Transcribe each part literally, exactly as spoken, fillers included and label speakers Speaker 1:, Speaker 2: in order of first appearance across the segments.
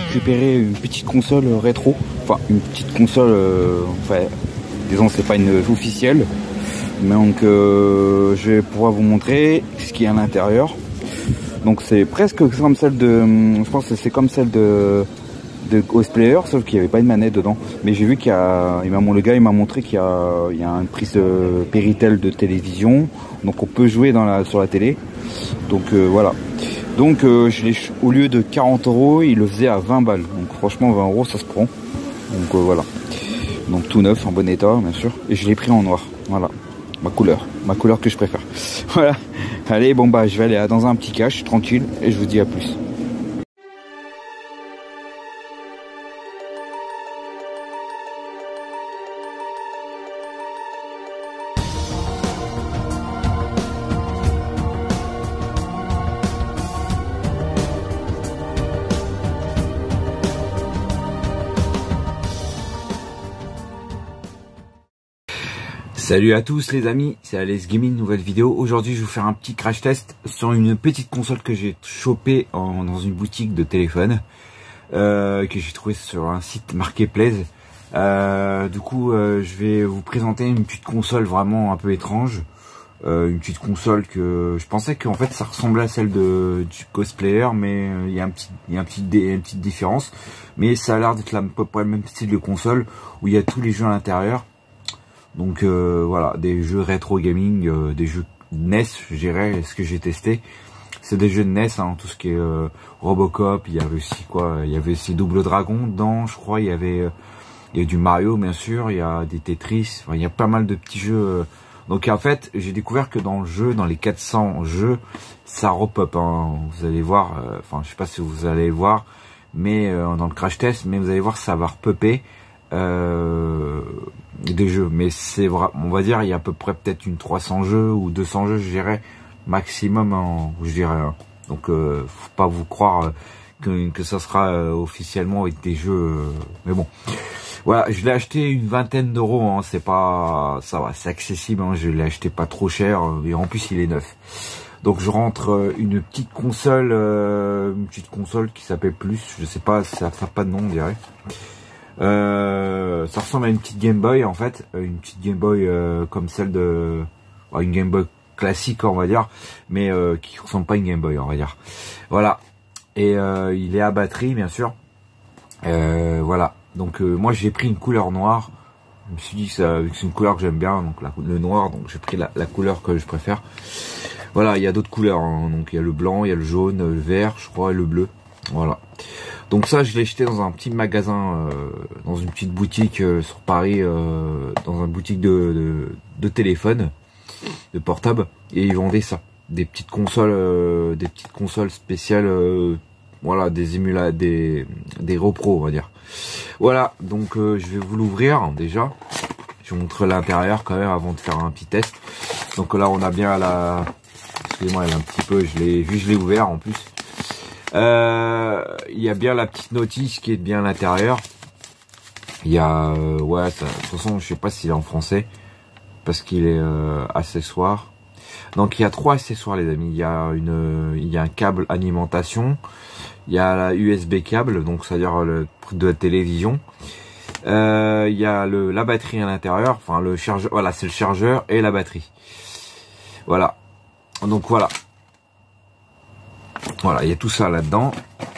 Speaker 1: récupéré une petite console rétro, enfin une petite console, euh, enfin disons c'est pas une officielle, mais donc euh, je vais pouvoir vous montrer ce qu'il y a à l'intérieur. Donc c'est presque comme celle de, je pense que c'est comme celle de de Cosplayer, sauf qu'il n'y avait pas une manette dedans. Mais j'ai vu qu'il y a, il m'a, le gars il m'a montré qu'il y a, il y a une prise euh, Péritel de télévision, donc on peut jouer dans la, sur la télé. Donc euh, voilà. Donc euh, je l'ai, au lieu de quarante euros, il le faisait à vingt balles. Donc franchement vingt euros ça se prend. Donc euh, voilà. Donc tout neuf, en bon état bien sûr. Et je l'ai pris en noir. Voilà. Ma couleur. Ma couleur que je préfère. Voilà. Allez bon bah je vais aller dans un petit cache tranquille et je vous dis à plus. Salut à tous les amis, c'est Alex Gaming, nouvelle vidéo. Aujourd'hui je vais vous faire un petit crash test sur une petite console que j'ai chopée en, dans une boutique de téléphone, euh, que j'ai trouvé sur un site Marketplace. Euh, du coup euh, je vais vous présenter une petite console vraiment un peu étrange. Euh, une petite console que je pensais qu'en fait ça ressemblait à celle de du Cosplayer, mais il y a un petit, il y a un petit, une petite différence. Mais ça a l'air d'être à peu près le même style de console où il y a tous les jeux à l'intérieur. Donc euh, voilà, des jeux rétro gaming, euh, des jeux N E S, je dirais, ce que j'ai testé. C'est des jeux de N E S, hein, tout ce qui est euh, Robocop, il y avait aussi quoi, il y avait aussi Double Dragon dedans, je crois, il y avait, euh, il y a du Mario bien sûr, il y a des Tetris, enfin, il y a pas mal de petits jeux. Euh. Donc en fait, j'ai découvert que dans le jeu, dans les quatre cents jeux, ça repop, hein. Vous allez voir, euh, enfin je sais pas si vous allez voir, mais euh, dans le crash test, mais vous allez voir ça va repopper. Euh, des jeux, mais c'est vrai, on va dire il y a à peu près peut-être une trois cents jeux ou deux cents jeux, je dirais maximum, en, je dirais. Hein. Donc euh, faut pas vous croire que, que ça sera euh, officiellement avec des jeux, euh, mais bon. Voilà, je l'ai acheté une vingtaine d'euros, hein, c'est pas, ça va, c'est accessible, hein, je l'ai acheté pas trop cher et en plus il est neuf. Donc je rentre une petite console, euh, une petite console qui s'appelle Plus, je sais pas, ça n'a pas de nom, on dirait. Euh, ça ressemble à une petite Game Boy en fait, une petite Game Boy euh, comme celle de, ouais, une Game Boy classique on va dire, mais euh, qui ressemble pas à une Game Boy on va dire. Voilà, et euh, il est à batterie bien sûr. Euh, voilà, donc euh, moi j'ai pris une couleur noire. Je me suis dit que c'est une couleur que j'aime bien, donc la, le noir, donc j'ai pris la, la couleur que je préfère. Voilà, il y a d'autres couleurs, hein, donc il y a le blanc, il y a le jaune, le vert, je crois, et le bleu. Voilà. Donc ça, je l'ai acheté dans un petit magasin, euh, dans une petite boutique euh, sur Paris, euh, dans une boutique de, de, de téléphone, de portable, et ils vendaient ça, des petites consoles, euh, des petites consoles spéciales, euh, voilà, des émulateurs, des des repros, on va dire. Voilà, donc euh, je vais vous l'ouvrir déjà. Je vous montre l'intérieur quand même avant de faire un petit test. Donc là, on a bien la, excusez-moi, elle est un petit peu, je l'ai vu, je l'ai ouvert en plus. Euh, il y a bien la petite notice qui est bien à l'intérieur. Il y a, euh, ouais, ça, de toute façon, je sais pas s'il est en français parce qu'il est euh, accessoire. Donc il y a trois accessoires, les amis. Il y a une, il y a un câble alimentation. Il y a la U S B câble, donc c'est-à-dire le de la télévision. Euh, il y a le, la batterie à l'intérieur. Enfin le chargeur. Voilà, c'est le chargeur et la batterie. Voilà. Donc voilà. Voilà, il y a tout ça là-dedans.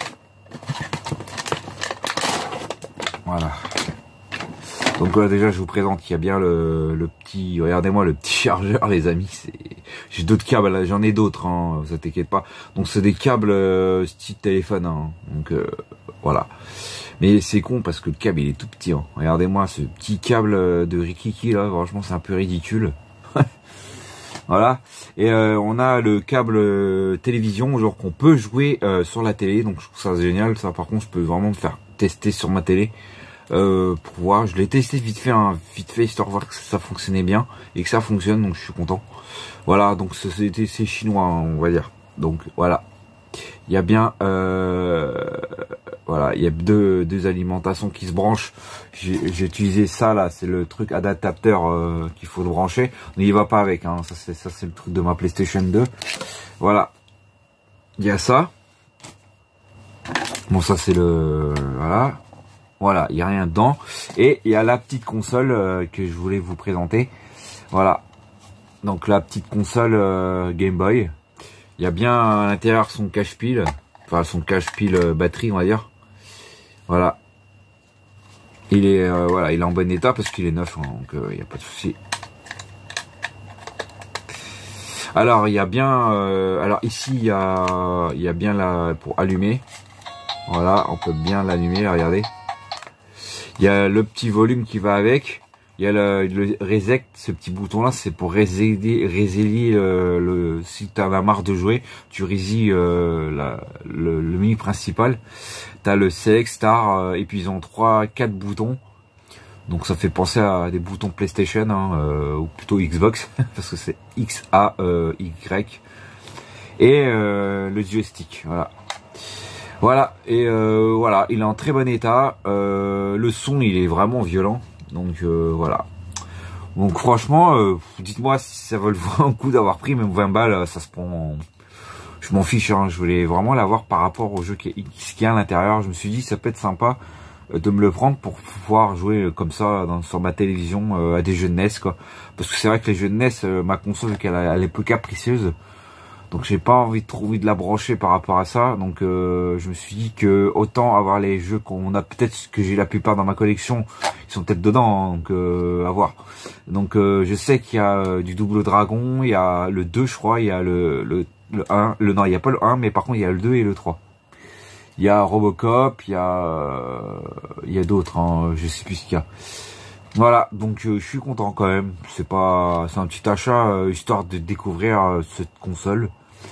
Speaker 1: Voilà. Donc là, déjà, je vous présente, il y a bien le, le petit, regardez-moi le petit chargeur, les amis. J'ai d'autres câbles, là, j'en ai d'autres, hein, vous inquiétez pas. Donc c'est des câbles euh, style téléphone, hein. Donc euh, voilà. Mais c'est con parce que le câble il est tout petit. Hein. Regardez-moi ce petit câble de Rikiki là, franchement c'est un peu ridicule. Voilà, et euh, on a le câble euh, télévision, genre qu'on peut jouer euh, sur la télé, donc je trouve ça génial. Ça par contre je peux vraiment me faire tester sur ma télé euh, pour voir. Je l'ai testé vite fait, hein, vite fait histoire de voir que ça fonctionnait bien et que ça fonctionne, donc je suis content. Voilà, donc c'est chinois, hein, on va dire. Donc voilà, il y a bien euh, voilà, il y a deux, deux alimentations qui se branchent. J'ai utilisé ça là, c'est le truc adaptateur euh, qu'il faut le brancher. On n'y va pas avec, hein. Ça c'est ça c'est le truc de ma PlayStation deux. Voilà, il y a ça. Bon, ça c'est le... Voilà. Voilà, il n'y a rien dedans. Et il y a la petite console euh, que je voulais vous présenter. Voilà. Donc la petite console euh, Game Boy. Il y a bien à l'intérieur son cache-pile. Enfin, son cache-pile euh, batterie, on va dire. Voilà. Il est, euh, voilà, il est en bon état parce qu'il est neuf, hein, donc il euh, n'y a pas de souci. Alors il y a bien, euh, alors ici il y a, il y a bien la pour allumer. Voilà, on peut bien l'allumer. Regardez. Il y a le petit volume qui va avec. Il y a le, le reset, ce petit bouton là, c'est pour résilier, résilier le, le, si tu en as marre de jouer, tu résilies euh, la, le, le menu principal. Tu as le Select Star, euh, et puis ils ont trois quatre boutons. Donc ça fait penser à des boutons PlayStation, hein, euh, ou plutôt Xbox, parce que c'est X A Y. Et euh, le joystick, voilà. Voilà, et euh, voilà, il est en très bon état. Euh, le son, il est vraiment violent. Donc euh, voilà. Donc franchement, euh, dites-moi si ça vaut le coup d'avoir pris même vingt balles, ça se prend. Je m'en fiche, hein. Je voulais vraiment l'avoir par rapport au jeu qui est, ce qu'il y a à l'intérieur. Je me suis dit ça peut être sympa de me le prendre pour pouvoir jouer comme ça dans, sur ma télévision euh, à des jeux de N E S, quoi. Parce que c'est vrai que les jeux de N E S, euh, ma console, qu'elle elle est peu capricieuse. Donc j'ai pas envie de trop envie de la brancher par rapport à ça. Donc euh, je me suis dit que autant avoir les jeux qu'on a, peut-être que j'ai la plupart dans ma collection, ils sont peut-être dedans, hein, donc euh, à voir. Donc euh, je sais qu'il y a euh, du Double Dragon, il y a le deux je crois, il y a le, le, le un, le non il y a pas le un, mais par contre il y a le deux et le trois. Il y a Robocop, il y a euh, il y a d'autres, hein, je sais plus ce qu'il y a. Voilà, donc euh, je suis content quand même. C'est pas, c'est un petit achat euh, histoire de découvrir euh, cette console.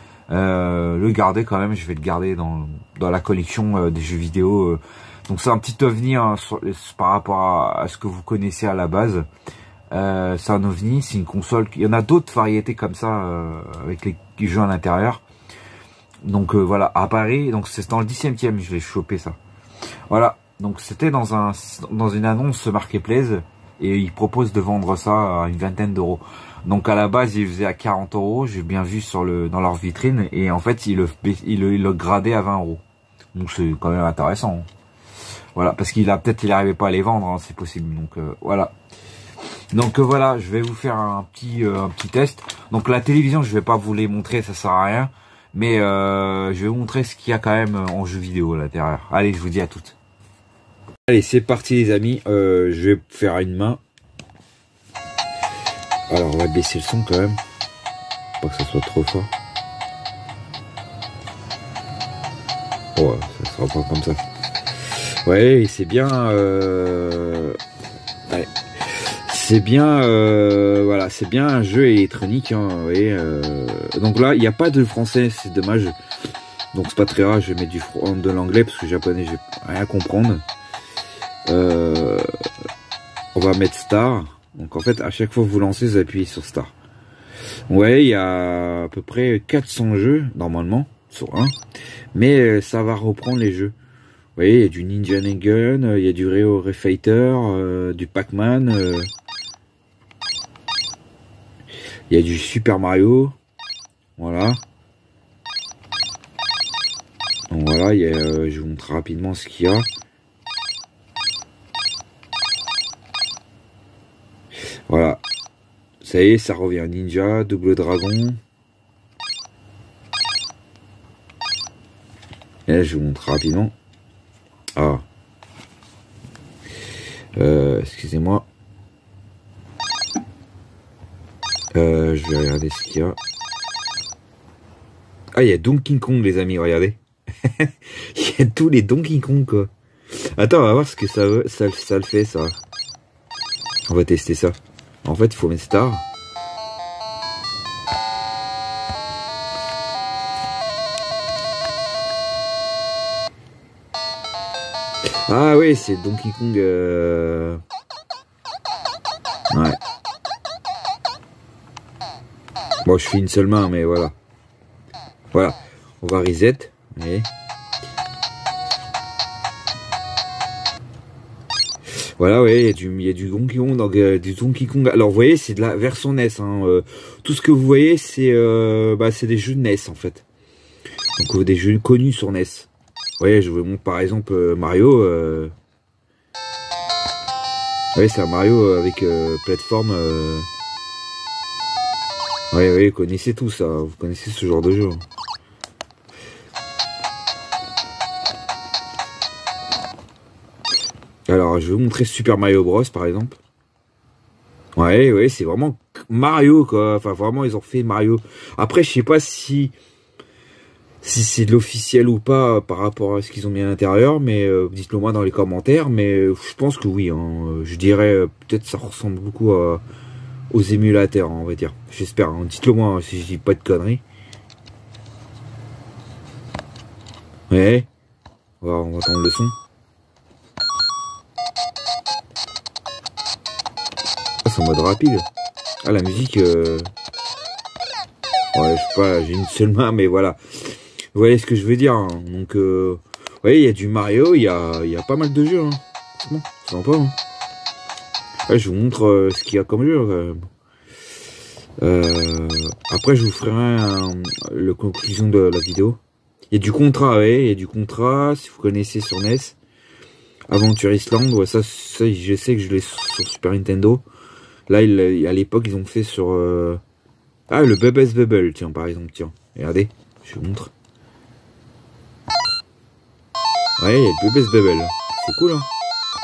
Speaker 1: Euh, le garder quand même, je vais le garder dans dans la collection euh, des jeux vidéo. Euh. Donc c'est un petit ovni, hein, sur, par rapport à, à ce que vous connaissez à la base. Euh, c'est un ovni, c'est une console. Il y en a d'autres variétés comme ça euh, avec les jeux à l'intérieur. Donc euh, voilà, à Paris, donc c'est dans le dix-septième, je l'ai chopé ça. Voilà. Donc c'était dans un dans une annonce Marketplace et ils proposent de vendre ça à une vingtaine d'euros. Donc à la base ils faisaient à quarante euros, j'ai bien vu sur le dans leur vitrine, et en fait ils le ils le, ils le gradaient à vingt euros. Donc c'est quand même intéressant. Voilà, parce qu'il a peut-être il n'arrivait pas à les vendre, hein, c'est possible. Donc euh, voilà. Donc euh, voilà, je vais vous faire un petit euh, un petit test. Donc la télévision je vais pas vous les montrer, ça sert à rien, mais euh, je vais vous montrer ce qu'il y a quand même en jeu vidéo à l'intérieur. Allez, je vous dis à toutes. Allez, c'est parti les amis, euh, je vais faire une main. Alors on va baisser le son quand même, pas que ça soit trop fort. Oh, ça sera pas comme ça. Ouais, c'est bien. Euh... Ouais. C'est bien, euh... voilà, c'est bien un jeu électronique. Hein, vous voyez, euh... Donc là, il n'y a pas de français, c'est dommage. Donc c'est pas très rare, je vais mettre du de l'anglais parce que le japonais, je vais rien comprendre. Euh, on va mettre Star. Donc en fait à chaque fois que vous lancez, vous appuyez sur Star. Ouais, il y a à peu près quatre cents jeux normalement sur un, mais ça va reprendre les jeux. Vous voyez, il y a du Ninja Gun, il y a du Reo Fighter, euh, du Pac-Man, euh, il y a du Super Mario. Voilà. Donc voilà, il y a, euh, je vous montre rapidement ce qu'il y a. Voilà, ça y est, ça revient. Ninja, Double Dragon. Et là, je vous montre rapidement. Ah. Euh, excusez-moi. Euh, je vais regarder ce qu'il y a. Ah, il y a Donkey Kong, les amis, regardez. Il y a tous les Donkey Kong, quoi. Attends, on va voir ce que ça, ça, ça le fait, ça. On va tester ça. En fait, il faut mettre Star. Ah oui, c'est Donkey Kong. Euh... Ouais. Bon, je fais une seule main, mais voilà. Voilà. On va reset. Vous voyez. Voilà, ouais, il y a du, il y a du Donkey Kong, donc, euh, du Donkey Kong. Alors, vous voyez, c'est de la version N E S. Hein, euh, tout ce que vous voyez, c'est, euh, bah, c'est des jeux de N E S en fait. Donc, euh, des jeux connus sur N E S. voyez, je vous montre par exemple euh, Mario. Euh... Ouais, c'est un Mario avec euh, plateforme. Euh... Ouais, ouais, vous connaissez tout ça. Vous connaissez ce genre de jeu. Alors, je vais vous montrer Super Mario Bros par exemple. Ouais, ouais, c'est vraiment Mario quoi. Enfin, vraiment, ils ont fait Mario. Après, je sais pas si si c'est de l'officiel ou pas par rapport à ce qu'ils ont mis à l'intérieur, mais euh, dites-le moi dans les commentaires. Mais euh, je pense que oui. Hein, je dirais euh, peut-être ça ressemble beaucoup à, aux émulateurs, hein, on va dire. J'espère. Hein, dites-le moi hein, si je dis pas de conneries. Ouais. On va, on va entendre le son. En mode rapide. Ah, la musique euh... ouais, je sais pas, j'ai une seule main, mais voilà, vous voyez ce que je veux dire, hein. Donc euh... ouais, il y a du Mario, il y a, il y a pas mal de jeux, hein. Franchement, c'est sympa, hein. Ouais, je vous montre euh, ce qu'il y a comme jeu, euh... Euh... après je vous ferai un... le conclusion de la vidéo. Il y a du Contra, ouais, il y a du Contra, si vous connaissez sur N E S. Aventure Island, ouais, ça, ça je sais que je l'ai sur Super Nintendo. Là, il, à l'époque, ils ont fait sur... Euh... Ah, le Bubbles Bubble, tiens, par exemple, tiens. Regardez, je vous montre. Ouais, il y a le Bubbles Bubble. C'est cool, hein.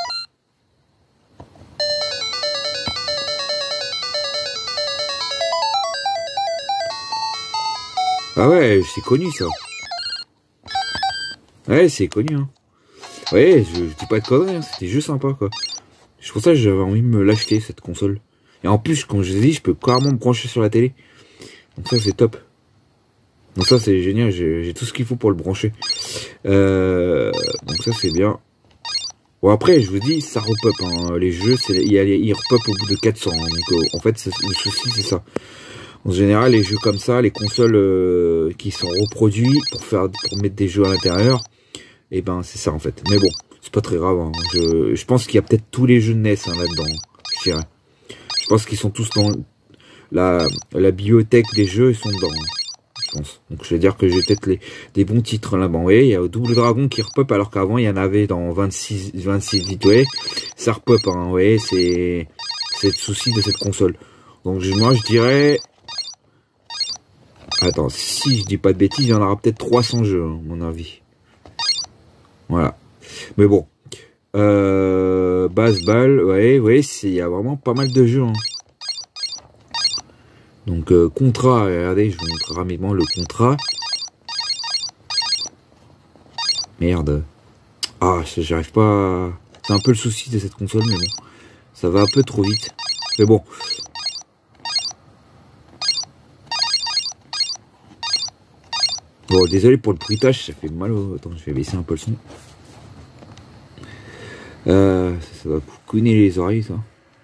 Speaker 1: Ah ouais, c'est connu, ça. Ouais, c'est connu, hein. Ouais, je, je dis pas de conneries, hein. C'était juste sympa, quoi. C'est pour ça que j'avais envie de me l'acheter, cette console. Et en plus, comme je vous ai dit, je peux carrément me brancher sur la télé. Donc ça, c'est top. Donc ça, c'est génial. J'ai tout ce qu'il faut pour le brancher. Euh, donc ça, c'est bien. Bon, après, je vous dis, ça repop. Hein. Les jeux, il, il repop au bout de quatre cents. Hein. Donc euh, en fait, le souci, c'est ça. En général, les jeux comme ça, les consoles euh, qui sont reproduits pour faire, pour mettre des jeux à l'intérieur, et ben c'est ça en fait. Mais bon, c'est pas très grave. Hein. Je, je pense qu'il y a peut-être tous les jeux de N E S hein, là-dedans. Je dirais. Je pense qu'ils sont tous dans la, la bibliothèque des jeux, ils sont dedans. Je pense. Donc je vais dire que j'ai peut-être les des bons titres là-bas. Vous voyez, il y a Double Dragon qui repop alors qu'avant il y en avait dans vingt-six, vingt-six bits. Vous voyez, ça repop. Hein, vous voyez, c'est c'est le souci de cette console. Donc moi je dirais. Attends, si je dis pas de bêtises, il y en aura peut-être trois cents jeux, hein, à mon avis. Voilà. Mais bon. Euh, Baseball, ouais, ouais, il y a vraiment pas mal de jeux. Hein. Donc, euh, Contra, regardez, je vous montre rapidement le Contra. Merde. Ah, j'arrive pas à... C'est un peu le souci de cette console, mais bon. Ça va un peu trop vite. Mais bon. Bon, désolé pour le bruitage, ça fait mal. Attends, je vais baisser un peu le son. Euh, ça, ça va couiner les oreilles, ça.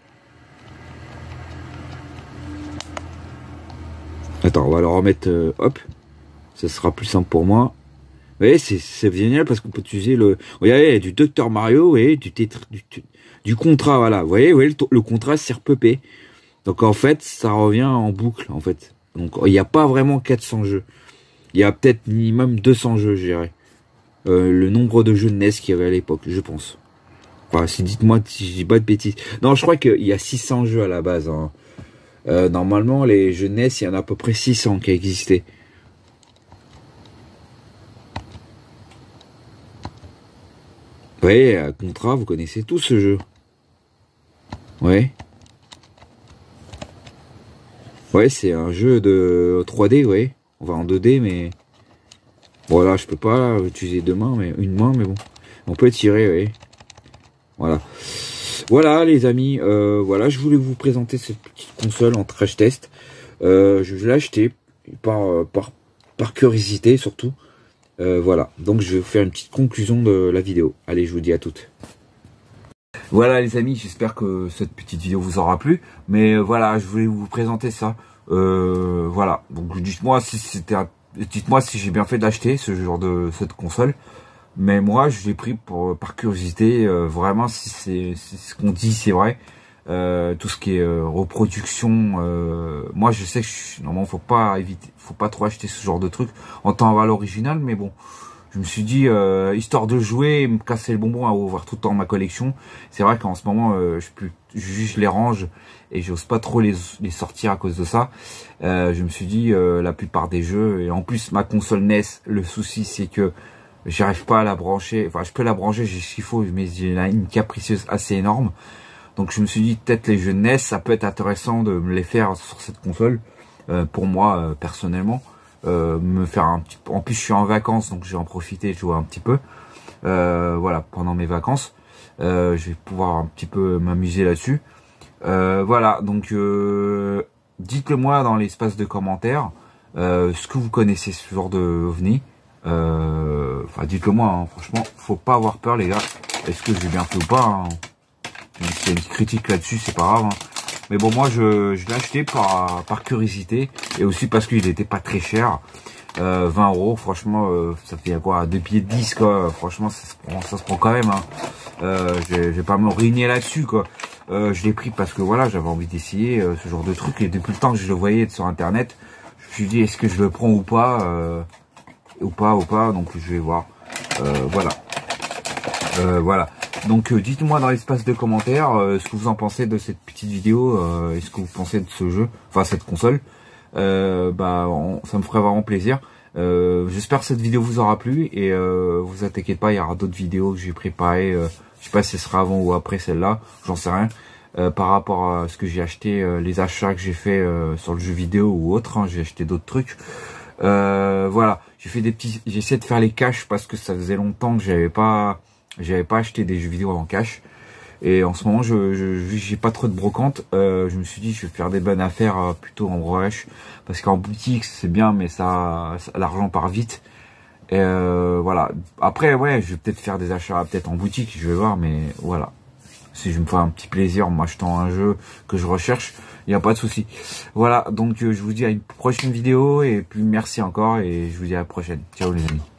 Speaker 1: Attends, on va le remettre, euh, hop. Ça sera plus simple pour moi. Vous voyez, c'est génial parce qu'on peut utiliser le... Regardez, il y a du Docteur Mario, vous voyez, du, du, du Contra, voilà. Vous voyez, vous voyez le, le Contra s'est repeuplé. Donc en fait, ça revient en boucle, en fait. Donc il n'y a pas vraiment quatre cents jeux. Il y a peut-être minimum deux cents jeux, je dirais. Euh, le nombre de jeux de N E S qu'il y avait à l'époque, je pense. Enfin, si dites-moi si je dis pas de bêtises. Non, je crois qu'il y a six cents jeux à la base. Hein. Euh, normalement, les jeux N E S, il y en a à peu près six cents qui existaient. Vous voyez, à Contra, vous connaissez tous ce jeu. Ouais. Ouais, c'est un jeu de trois D, ouais. Enfin, en deux D, mais... Voilà, je peux pas utiliser deux mains, mais une main, mais bon. On peut tirer, ouais. Voilà. Voilà, les amis. Euh, voilà, je voulais vous présenter cette petite console en crash test. Euh, je l'ai acheté par, par, par curiosité, surtout. Euh, voilà, donc je vais vous faire une petite conclusion de la vidéo. Allez, je vous dis à toutes. Voilà les amis, j'espère que cette petite vidéo vous aura plu. Mais euh, voilà, je voulais vous présenter ça. Euh, voilà, donc dites-moi si c'était, dites-moi si j'ai bien fait d'acheter ce genre de cette console. Mais moi, je l'ai pris pour par curiosité. Euh, vraiment, si c'est ce qu'on dit, c'est vrai. Euh, tout ce qui est euh, reproduction, euh, moi je sais que je, normalement faut pas éviter, faut pas trop acheter ce genre de truc en temps à l'original, mais bon, je me suis dit, euh, histoire de jouer, me casser le bonbon à ouvrir tout le temps ma collection. C'est vrai qu'en ce moment, euh, je, peux, je, je les range et j'ose pas trop les, les sortir à cause de ça. Euh, je me suis dit, euh, la plupart des jeux, et en plus ma console N E S, le souci c'est que j'arrive pas à la brancher. Enfin, je peux la brancher, j'ai ce qu'il faut, mais j'ai une capricieuse assez énorme. Donc je me suis dit, peut-être les jeux N E S, ça peut être intéressant de me les faire sur cette console. Euh, pour moi, euh, personnellement. Euh, me faire un petit en plus je suis en vacances donc je vais en profiter de jouer un petit peu euh, voilà pendant mes vacances euh, je vais pouvoir un petit peu m'amuser là-dessus euh, voilà donc euh, dites-le moi dans l'espace de commentaires euh, ce que vous connaissez ce genre de ovni euh, enfin dites-le moi hein, franchement faut pas avoir peur les gars, est-ce que j'ai bien fait ou pas hein. S'il y a une critique là-dessus c'est pas grave hein. Mais bon, moi, je, je l'ai acheté par, par curiosité et aussi parce qu'il n'était pas très cher. Euh, vingt euros, franchement, euh, ça fait quoi, deux pieds dix, quoi. Franchement, ça se prend, ça se prend quand même. Hein. Euh, je, je vais pas me régner là-dessus, quoi. Euh, je l'ai pris parce que voilà, j'avais envie d'essayer euh, ce genre de truc. Et depuis le temps que je le voyais sur Internet, je me suis dit, est-ce que je le prends ou pas, euh, ou pas, ou pas. Donc, je vais voir. Euh, voilà. Euh, voilà. Donc euh, dites-moi dans l'espace de commentaires euh, ce que vous en pensez de cette petite vidéo, euh, et ce que vous pensez de ce jeu, enfin cette console. Euh, bah on, ça me ferait vraiment plaisir. Euh, J'espère que cette vidéo vous aura plu et euh, vous inquiétez pas, il y aura d'autres vidéos que j'ai préparées. Euh, je sais pas si ce sera avant ou après celle-là, j'en sais rien. Euh, par rapport à ce que j'ai acheté, euh, les achats que j'ai fait euh, sur le jeu vidéo ou autre, hein, j'ai acheté d'autres trucs. Euh, voilà, j'ai fait des petits, j'ai essayé de faire les caches parce que ça faisait longtemps que j'avais pas J'avais pas acheté des jeux vidéo en cash. Et en ce moment, je je j'ai pas trop de brocante. Euh, je me suis dit, je vais faire des bonnes affaires euh, plutôt en rush. Parce qu'en boutique, c'est bien, mais ça, ça l'argent part vite. Et euh, voilà. Après, ouais, je vais peut-être faire des achats peut-être en boutique, je vais voir. Mais voilà. Si je me fais un petit plaisir en m'achetant un jeu que je recherche, il n'y a pas de souci. Voilà, donc euh, je vous dis à une prochaine vidéo. Et puis merci encore. Et je vous dis à la prochaine. Ciao les amis.